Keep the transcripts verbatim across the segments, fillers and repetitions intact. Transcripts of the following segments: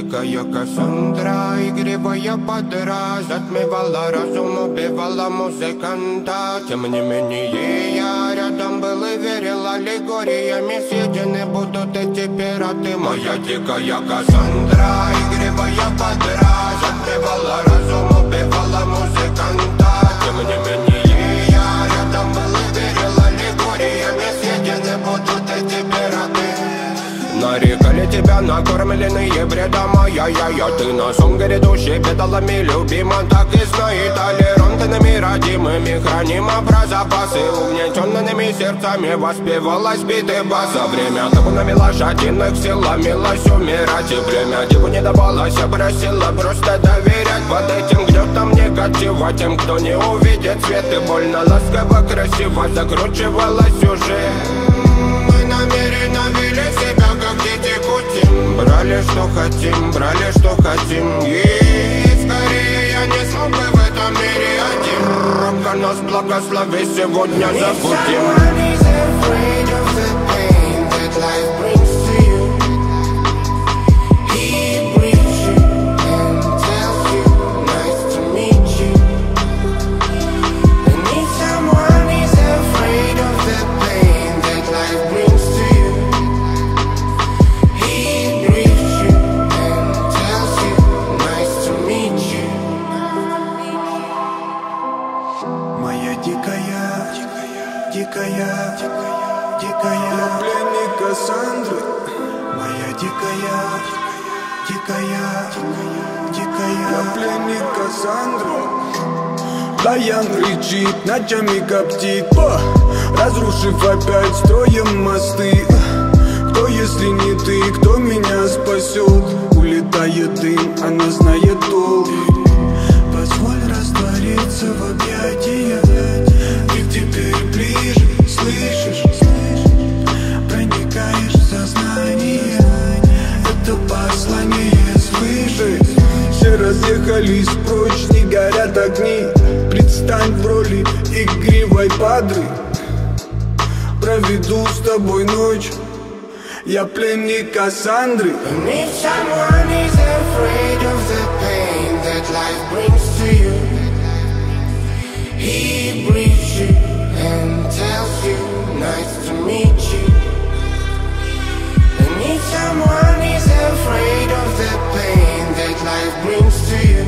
дикая Кассандра, игривая подра, затмевала разум, убивала музыканта. Тем не менее я рядом был и верил аллегориями съедены будут эти пираты. Моя дикая Кассандра, игривая подра, затмевала разум, убивала музыканта. Тем не менее я рядом был и верил аллегориями съедены будут эти пираты. Нарекали тебя накормленные бредом, ай-яй-яй. Ты на сон грядущий педалами любима, так и знай. Толерантными родимыми храним про запасы, угнетенными сердцами воспевалась биты баса. Время табунами лошадиных сил ломилась умирать, и время диву не давалось, просила просто доверять. Под этим гнетом негатива тем, кто не увидит свет, и больно ласково красиво закручивалась уже. Мы намеренно вели себя как дети кутим, брали что хотим, брали что хотим. И скорее я не смог бы в этом мире один. Робко нас благослови, сегодня забудем. Дикая, дикая, дикая, я пленник Кассандры. Моя дикая, дикая, дикая, я пленник Кассандры. Даян кричит, ночами коптит, о, разрушив опять строем мосты. Кто, если не ты, кто меня спасет? Улетает дым, она знает толк. Позволь раствориться в объятиях. Ты теперь ближе, слышишь? Проникаешь в сознание. Это послание, слышишь? Все разъехались прочь, не горят огни. Предстань в роли игривой падры. Проведу с тобой ночь. Я пленник Кассандры. If someone is afraid of the pain that life brings to you, he breathes you and tells you, nice to meet you. And if someone is afraid of the pain that life brings to you,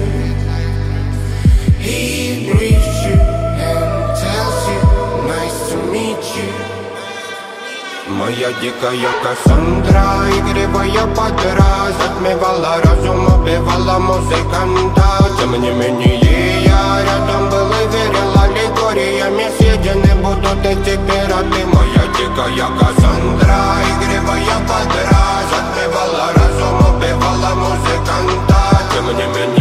he breathes you and tells you, nice to meet you. Моя дикая Кассандра, игривая подра, затмевала разум, убивала музыканта. Тем не менее я рядом был и верил аллегориями съедены будут эти пираты. Моя дикая Кассандра, игривая подра, затмевала разум, убивала музыканта. Тем не менее